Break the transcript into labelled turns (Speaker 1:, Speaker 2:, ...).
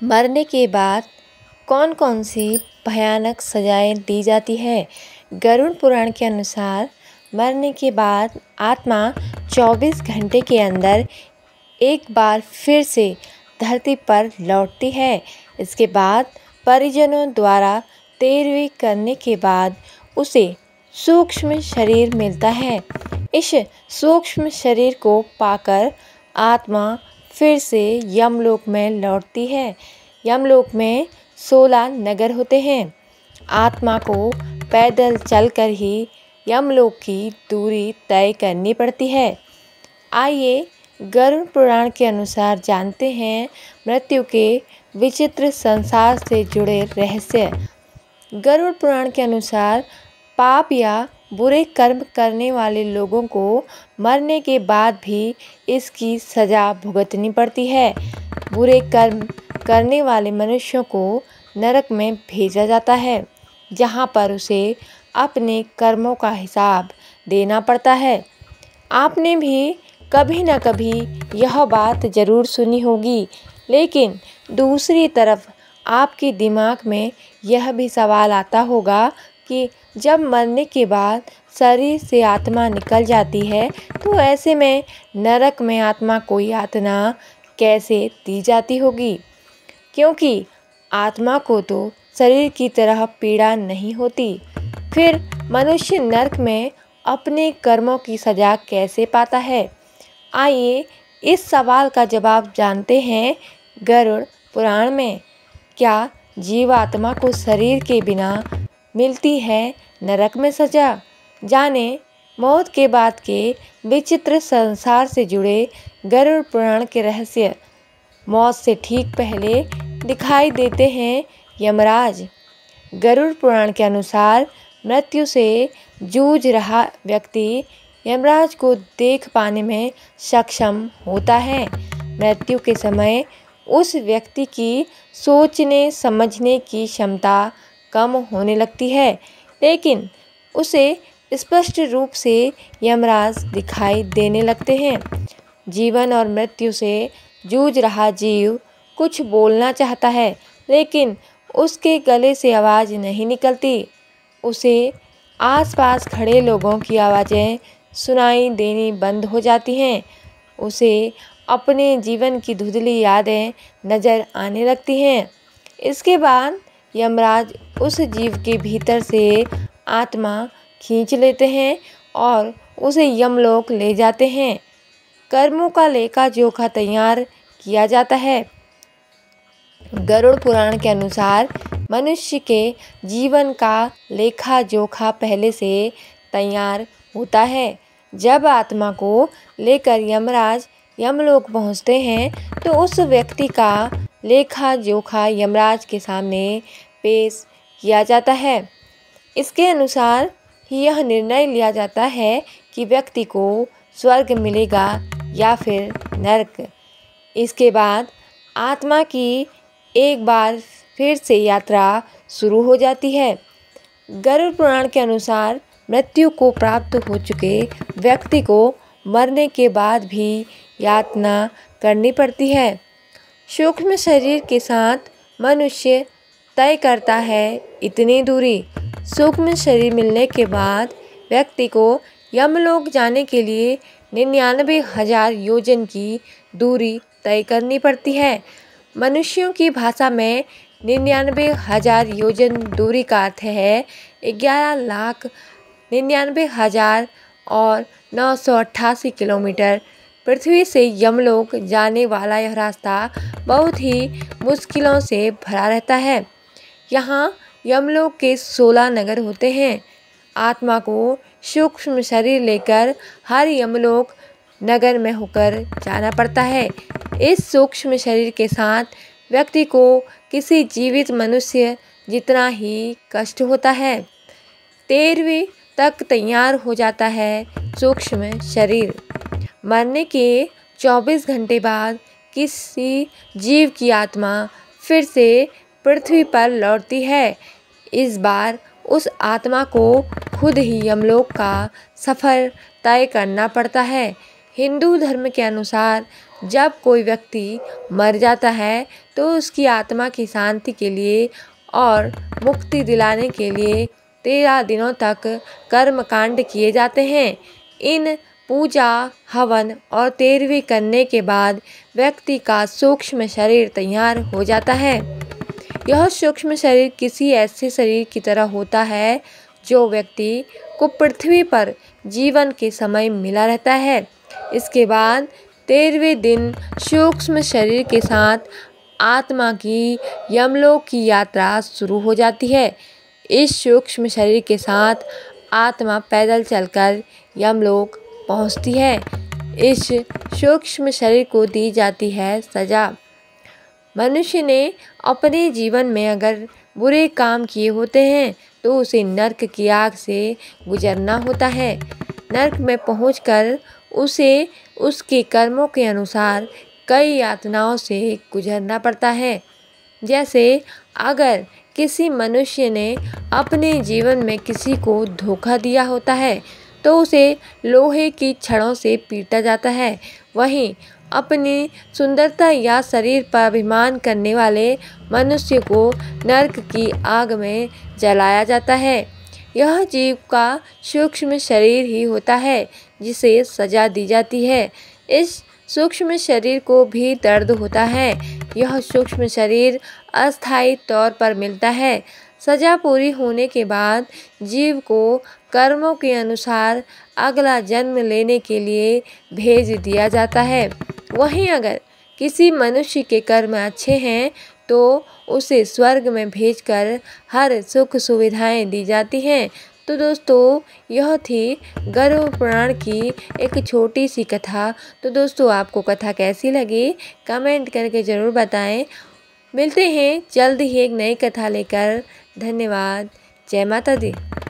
Speaker 1: मरने के बाद कौन कौन सी भयानक सजाएं दी जाती है। गरुड़ पुराण के अनुसार मरने के बाद आत्मा 24 घंटे के अंदर एक बार फिर से धरती पर लौटती है। इसके बाद परिजनों द्वारा तेरहवीं करने के बाद उसे सूक्ष्म शरीर मिलता है। इस सूक्ष्म शरीर को पाकर आत्मा फिर से यमलोक में लौटती है। यमलोक में 16 नगर होते हैं। आत्मा को पैदल चलकर ही यमलोक की दूरी तय करनी पड़ती है। आइए गरुड़ पुराण के अनुसार जानते हैं मृत्यु के विचित्र संसार से जुड़े रहस्य। गरुड़ पुराण के अनुसार पाप या बुरे कर्म करने वाले लोगों को मरने के बाद भी इसकी सज़ा भुगतनी पड़ती है। बुरे कर्म करने वाले मनुष्यों को नरक में भेजा जाता है, जहाँ पर उसे अपने कर्मों का हिसाब देना पड़ता है। आपने भी कभी न कभी यह बात ज़रूर सुनी होगी, लेकिन दूसरी तरफ आपके दिमाग में यह भी सवाल आता होगा कि जब मरने के बाद शरीर से आत्मा निकल जाती है तो ऐसे में नरक में आत्मा को यातना कैसे दी जाती होगी, क्योंकि आत्मा को तो शरीर की तरह पीड़ा नहीं होती। फिर मनुष्य नरक में अपने कर्मों की सज़ा कैसे पाता है। आइए इस सवाल का जवाब जानते हैं गरुड़ पुराण में। क्या जीवात्मा को शरीर के बिना मिलती है नरक में सज़ा। जाने मौत के बाद के विचित्र संसार से जुड़े गरुड़ पुराण के रहस्य। मौत से ठीक पहले दिखाई देते हैं यमराज। गरुड़ पुराण के अनुसार मृत्यु से जूझ रहा व्यक्ति यमराज को देख पाने में सक्षम होता है। मृत्यु के समय उस व्यक्ति की सोचने समझने की क्षमता कम होने लगती है, लेकिन उसे स्पष्ट रूप से यमराज दिखाई देने लगते हैं। जीवन और मृत्यु से जूझ रहा जीव कुछ बोलना चाहता है, लेकिन उसके गले से आवाज़ नहीं निकलती। उसे आसपास खड़े लोगों की आवाज़ें सुनाई देनी बंद हो जाती हैं। उसे अपने जीवन की धुंधली यादें नज़र आने लगती हैं। इसके बाद यमराज उस जीव के भीतर से आत्मा खींच लेते हैं और उसे यमलोक ले जाते हैं। कर्मों का लेखा जोखा तैयार किया जाता है। गरुड़ पुराण के अनुसार मनुष्य के जीवन का लेखा जोखा पहले से तैयार होता है। जब आत्मा को लेकर यमराज यमलोक पहुंचते हैं तो उस व्यक्ति का लेखा जोखा यमराज के सामने पेश किया जाता है। इसके अनुसार यह निर्णय लिया जाता है कि व्यक्ति को स्वर्ग मिलेगा या फिर नरक। इसके बाद आत्मा की एक बार फिर से यात्रा शुरू हो जाती है। गरुड़ पुराण के अनुसार मृत्यु को प्राप्त हो चुके व्यक्ति को मरने के बाद भी यातना करनी पड़ती है। सूक्ष्म शरीर के साथ मनुष्य तय करता है इतनी दूरी। सूक्ष्म शरीर मिलने के बाद व्यक्ति को यमलोक जाने के लिए 99,000 योजन की दूरी तय करनी पड़ती है। मनुष्यों की भाषा में 99,000 योजन दूरी का अर्थ है 11,99,000 और 988 किलोमीटर। पृथ्वी से यमलोक जाने वाला यह रास्ता बहुत ही मुश्किलों से भरा रहता है। यहाँ यमलोक के 16 नगर होते हैं। आत्मा को सूक्ष्म शरीर लेकर हर यमलोक नगर में होकर जाना पड़ता है। इस सूक्ष्म शरीर के साथ व्यक्ति को किसी जीवित मनुष्य जितना ही कष्ट होता है। 13वीं तक तैयार हो जाता है सूक्ष्म शरीर। मरने के 24 घंटे बाद किसी जीव की आत्मा फिर से पृथ्वी पर लौटती है। इस बार उस आत्मा को खुद ही यमलोक का सफ़र तय करना पड़ता है। हिंदू धर्म के अनुसार जब कोई व्यक्ति मर जाता है तो उसकी आत्मा की शांति के लिए और मुक्ति दिलाने के लिए 13 दिनों तक कर्मकांड किए जाते हैं। इन पूजा, हवन और तेरहवीं करने के बाद व्यक्ति का सूक्ष्म शरीर तैयार हो जाता है। यह सूक्ष्म शरीर किसी ऐसे शरीर की तरह होता है जो व्यक्ति को पृथ्वी पर जीवन के समय मिला रहता है। इसके बाद 13वें दिन सूक्ष्म शरीर के साथ आत्मा की यमलोक की यात्रा शुरू हो जाती है। इस सूक्ष्म शरीर के साथ आत्मा पैदल चलकर यमलोक पहुंचती है। इस सूक्ष्म शरीर को दी जाती है सजा। मनुष्य ने अपने जीवन में अगर बुरे काम किए होते हैं तो उसे नर्क की आग से गुजरना होता है। नर्क में पहुंचकर उसे उसके कर्मों के अनुसार कई यातनाओं से गुजरना पड़ता है। जैसे अगर किसी मनुष्य ने अपने जीवन में किसी को धोखा दिया होता है तो उसे लोहे की छड़ों से पीटा जाता है। वहीं अपनी सुंदरता या शरीर पर अभिमान करने वाले मनुष्य को नर्क की आग में जलाया जाता है। यह जीव का सूक्ष्म शरीर ही होता है जिसे सजा दी जाती है। इस सूक्ष्म शरीर को भी दर्द होता है। यह सूक्ष्म शरीर अस्थायी तौर पर मिलता है। सजा पूरी होने के बाद जीव को कर्मों के अनुसार अगला जन्म लेने के लिए भेज दिया जाता है। वहीं अगर किसी मनुष्य के कर्म अच्छे हैं तो उसे स्वर्ग में भेजकर हर सुख सुविधाएं दी जाती हैं। तो दोस्तों, यह थी गरुड़ पुराण की एक छोटी सी कथा। तो दोस्तों, आपको कथा कैसी लगी कमेंट करके ज़रूर बताएं। मिलते हैं जल्द ही एक नई कथा लेकर। धन्यवाद। जय माता दी।